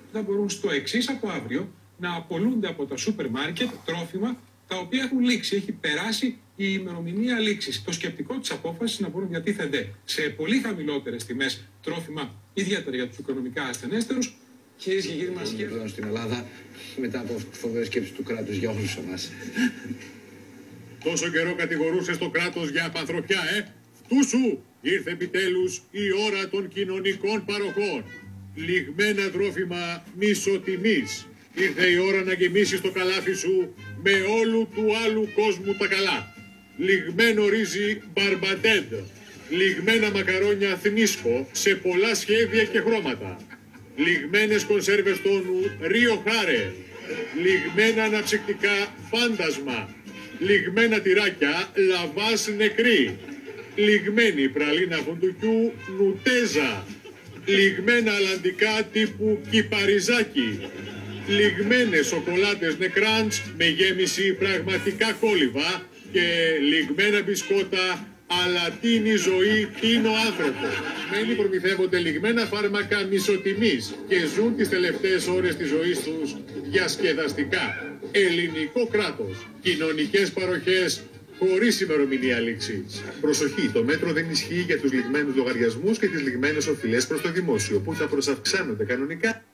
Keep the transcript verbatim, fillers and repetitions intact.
θα μπορούν στο εξής από αύριο να απολούνται από τα σούπερ μάρκετ τρόφιμα τα οποία έχουν λήξει, έχει περάσει η ημερομηνία λήξης. Το σκεπτικό της απόφασης να μπορούν να διατίθενται σε πολύ χαμηλότερες τιμές τρόφιμα, ιδιαίτερα για τους οικονομικά ασθενέστερους. Κυρίες και κύριοι, μας πλέον στην Ελλάδα μετά από φοβερές σκέψεις του κράτους για όλους εμάς. Τόσο καιρό κατηγορούσες το κράτος για απανθρωπιά, ε! Φτού σου! Ήρθε επιτέλους η ώρα των κοινωνικών παροχών. Λιγμένα τρόφιμα μισοτιμής. Ήρθε η ώρα να γεμίσεις το καλάθι σου με όλου του άλλου κόσμου τα καλά. Λιγμένο ρύζι μπαρμπαντέντ. Λιγμένα μακαρόνια θνίσκο σε πολλά σχέδια και χρώματα. Λιγμένες κονσέρβες τόνου Ρίο Χάρε. Λιγμένα αναψυκτικά φάντασμα. Λιγμένα τυράκια λαβάς νεκρή. Λιγμένη πραλίνα φουντουκιού νουτέζα. Λιγμένα αλαντικά τύπου κυπαριζάκι. Λιγμένες σοκολάτες νεκράντς με γέμιση πραγματικά κόλληβα και λιγμένα μπισκότα αλατίνη ζωή τίνο άνθρωπο. Μένει προμηθεύονται λιγμένα φάρμακα μισοτιμής και ζουν τις τελευταίες ώρες της ζωής τους διασκεδαστικά. Ελληνικό κράτος. Κοινωνικές παροχές χωρίς ημερομηνία λήξης. Προσοχή, το μέτρο δεν ισχύει για τους λιγμένους λογαριασμούς και τις λιγμένες οφειλές προς το δημόσιο που θα προσαυξάνονται κανονικά.